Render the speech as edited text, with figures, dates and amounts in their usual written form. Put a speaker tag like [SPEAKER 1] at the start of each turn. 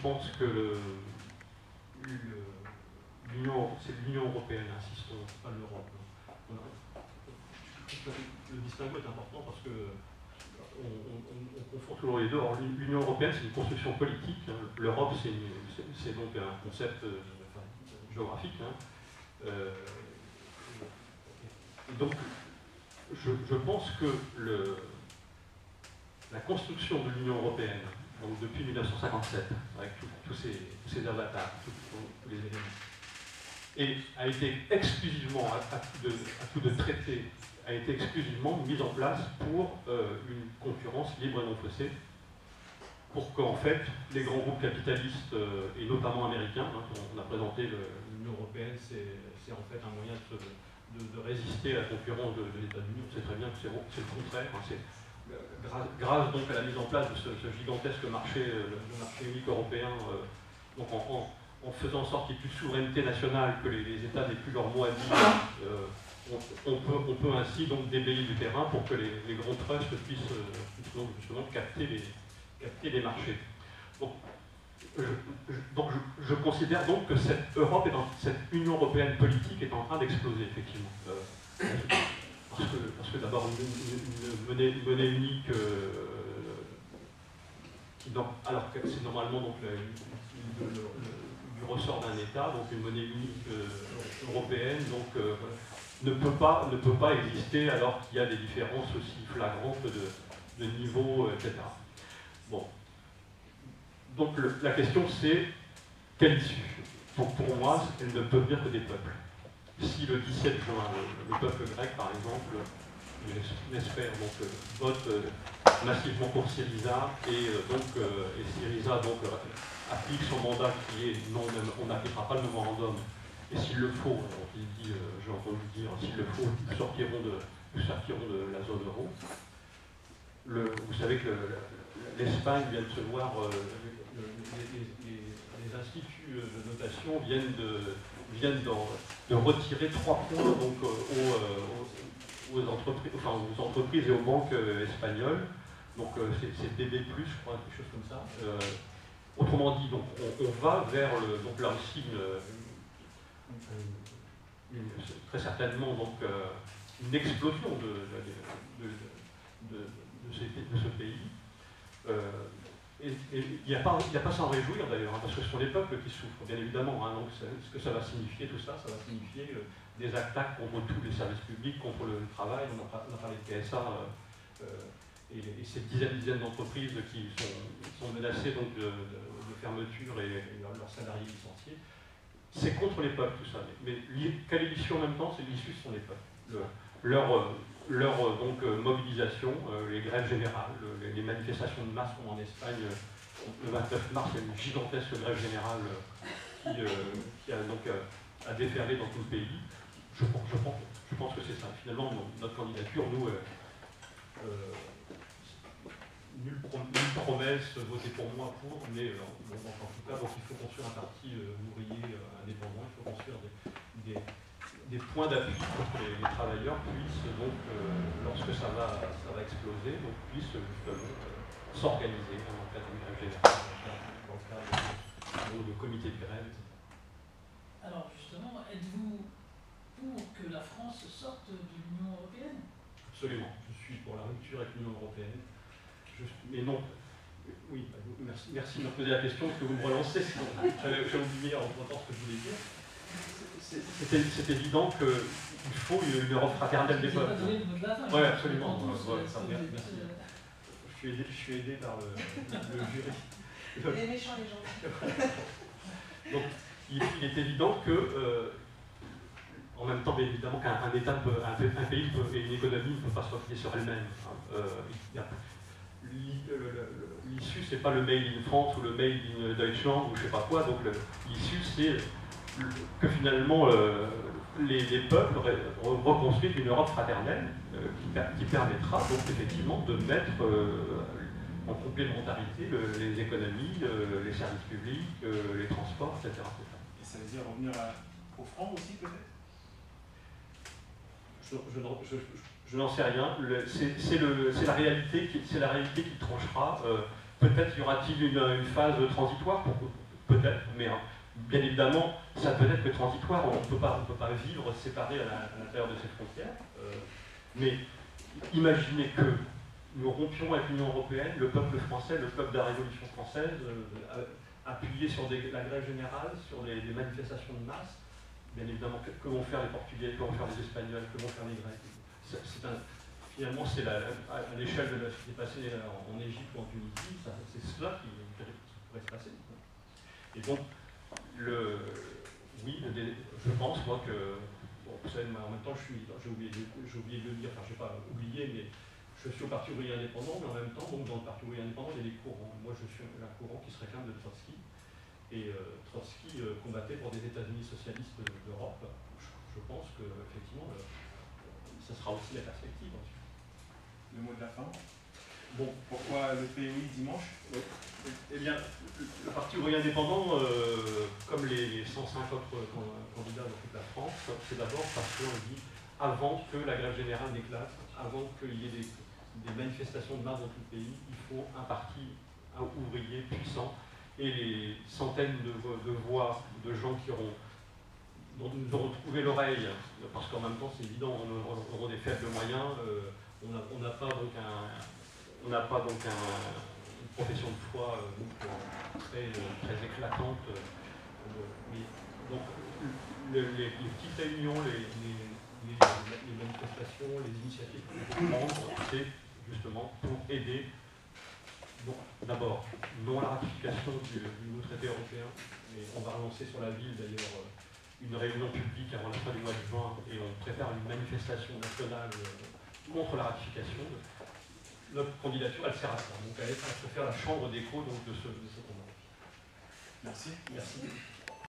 [SPEAKER 1] pense que c'est l'Union européenne, insistons, pas l'Europe. Le distinguo est important parce que on confond toujours les deux. Alors, l'Union européenne, c'est une construction politique. Hein. L'Europe, c'est donc un concept géographique. Hein. Et donc, je pense que la construction de l'Union européenne, donc depuis 1957, avec tous ces avatars, tous les éléments, et a été exclusivement, à coup de traité, a été exclusivement mise en place pour une concurrence libre et non faussée, pour qu'en fait les grands groupes capitalistes, et notamment américains, hein, on a présenté l'Union européenne, c'est en fait un moyen de résister à la concurrence de l'État-Unis. On sait très bien que c'est le contraire. Hein, grâce donc à la mise en place de ce gigantesque marché, le marché unique européen, donc en faisant en sorte qu'il n'y ait plus de souveraineté nationale, que les États n'aient plus leur mot à dire, on peut ainsi donc déblayer du terrain pour que les grands trusts puissent donc justement capter les marchés. Donc je considère donc que cette Europe, cette Union européenne politique est en train d'exploser, effectivement. Parce que d'abord, une monnaie unique, alors que c'est normalement donc, du ressort d'un État, donc une monnaie unique européenne, donc, ne peut pas exister alors qu'il y a des différences aussi flagrantes de niveau, etc. Bon. Donc la question c'est, quelle issue? Pour moi, elle ne peut venir que des peuples. Si le 17 juin, le peuple grec, par exemple, je l'espère, donc, vote massivement pour Syriza, et Syriza donc, applique son mandat qui est non, on n'appliquera pas le mémorandum, et s'il le faut, il dit, j'ai entendu dire, s'il le faut, nous sortirons de la zone euro. Vous savez que l'Espagne vient de se voir, les instituts de notation viennent de retirer 3 points donc, aux entreprises et aux banques espagnoles. Donc c'est DB+, je crois, quelque chose comme ça. Autrement dit, donc, on va vers, donc là aussi, très certainement donc, une explosion de ce pays. Et il n'y a pas à s'en réjouir d'ailleurs, hein, parce que ce sont les peuples qui souffrent, bien évidemment. Hein, donc ce que ça va signifier, tout ça, ça va signifier des attaques contre tous les services publics, contre le travail. On a parlé de PSA, et ces dizaines d'entreprises qui sont menacées donc, de fermeture et leurs salariés licenciés. C'est contre les peuples tout ça. Mais quelle est l'issue en même temps? C'est l'issue, ce sont les peuples. Leur donc, mobilisation, les grèves générales, les manifestations de masse comme en Espagne, le 29 mars, il y a une gigantesque grève générale qui a donc a déferlé dans tout le pays. Je pense que c'est ça. Finalement, notre candidature, nous, nulle promesse, votez pour moi pour, mais en tout cas, donc, il faut construire un parti ouvrier indépendant, il faut construire des points d'appui pour que les travailleurs puissent, donc, lorsque ça va exploser, donc, puissent justement s'organiser dans le cadre d'une grève générale, dans le cadre de comités de grève, etc.
[SPEAKER 2] Alors justement, êtes-vous pour que la France sorte de l'Union européenne?
[SPEAKER 1] Absolument, je suis pour la rupture avec l'Union européenne. Mais non, oui, merci de me poser la question, parce que vous me relancez, sinon j'avais oublié en temps ce que je voulais dire. C'est évident qu'il faut une Europe fraternelle des peuples. Oui, absolument. Merci. Je suis aidé par le jury.
[SPEAKER 3] Les méchants, les gentils.
[SPEAKER 1] Donc, il est évident que, en même temps, bien évidemment, qu'un État, un pays et une économie ne peuvent pas se replier sur elle-même. L'issue, c'est pas le Made in France ou le Made in Deutschland ou je sais pas quoi. Donc, l'issue, c'est que finalement les peuples reconstruisent une Europe fraternelle qui permettra donc effectivement de mettre en complémentarité les économies, les services publics, les transports, etc.
[SPEAKER 4] Et ça veut dire revenir au franc aussi peut-être?
[SPEAKER 1] Je n'en sais rien. C'est la réalité qui tranchera. peut-être y aura-t-il une phase transitoire, peut-être, mais bien évidemment, ça peut être que transitoire, on ne peut pas vivre séparés à l'intérieur de ces frontières. Mais imaginez que nous rompions avec l'Union européenne, le peuple français, le peuple de la Révolution française, appuyé sur la grève générale, sur des manifestations de masse. Bien évidemment, que vont faire les Portugais, que vont faire les Espagnols, que vont faire les Grecs. Finalement, c'est à l'échelle de ce qui est passé en Égypte ou en Tunisie, c'est cela qui pourrait se passer. Et donc, oui, je pense, moi, que, bon, vous savez, en même temps, j'ai oublié de le dire, enfin, je n'ai pas oublié, mais je suis au Parti ouvrier indépendant, mais en même temps, donc, dans le Parti ouvrier indépendant, il y a des courants. Moi, je suis un courant qui se réclame de Trotsky. Et Trotsky combattait pour des États-Unis socialistes d'Europe. Je pense qu'effectivement, ça sera aussi la perspective.
[SPEAKER 4] Le mot de la fin.
[SPEAKER 1] Bon.
[SPEAKER 4] Pourquoi le POI dimanche?
[SPEAKER 1] Eh bien, le Parti ouvrier indépendant, comme les 105 autres candidats dans toute la France, c'est d'abord parce qu'on dit, avant que la grève générale n'éclate, avant qu'il y ait des manifestations de masse dans tout le pays, il faut un parti ouvrier puissant. Et les centaines de voix de gens dont nous aurons trouvé l'oreille, parce qu'en même temps, c'est évident, on aura des faibles moyens, on n'a pas donc une profession de foi très éclatante. Donc, les petites réunions, les manifestations, les initiatives qu'on peut prendre, c'est justement pour aider. Donc, d'abord, non à la ratification du nouveau traité européen, et on va relancer sur la ville d'ailleurs une réunion publique avant la fin du mois de juin, et on prépare une manifestation nationale contre la ratification. Notre candidature, elle sert à ça, donc elle se faire la chambre d'écho de ce combat.
[SPEAKER 4] Merci.
[SPEAKER 1] Merci.